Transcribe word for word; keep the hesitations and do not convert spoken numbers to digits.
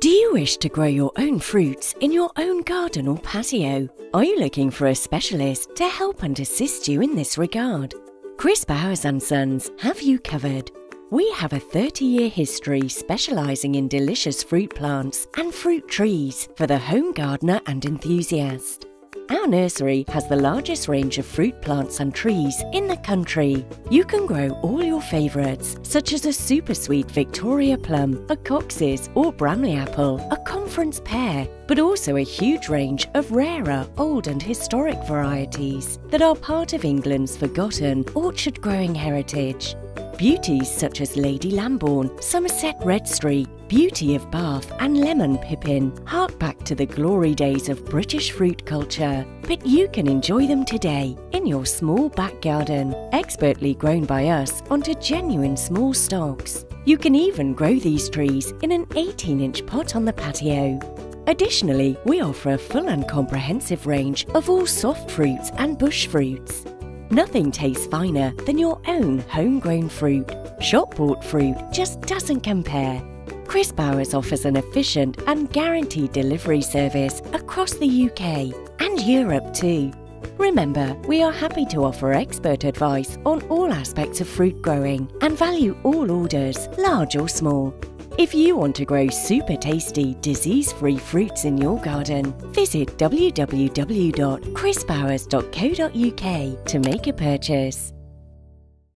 Do you wish to grow your own fruits in your own garden or patio? Are you looking for a specialist to help and assist you in this regard? Chris Bowers and Sons have you covered. We have a thirty-year history specialising in delicious fruit plants and fruit trees for the home gardener and enthusiast. Our nursery has the largest range of fruit plants and trees in the country. You can grow all your favourites, such as a super sweet Victoria plum, a Cox's or Bramley apple, a conference pear, but also a huge range of rarer, old and historic varieties that are part of England's forgotten orchard growing heritage. Beauties such as Lady Lambourne, Somerset Red Street, Beauty of Bath and Lemon Pippin hark back to the glory days of British fruit culture, but you can enjoy them today in your small back garden, expertly grown by us onto genuine small stalks. You can even grow these trees in an eighteen inch pot on the patio. Additionally, we offer a full and comprehensive range of all soft fruits and bush fruits. Nothing tastes finer than your own homegrown fruit. Shop-bought fruit just doesn't compare. Chris Bowers offers an efficient and guaranteed delivery service across the U K and Europe too. Remember, we are happy to offer expert advice on all aspects of fruit growing and value all orders, large or small. If you want to grow super tasty, disease-free fruits in your garden, visit w w w dot chris bowers dot co dot u k to make a purchase.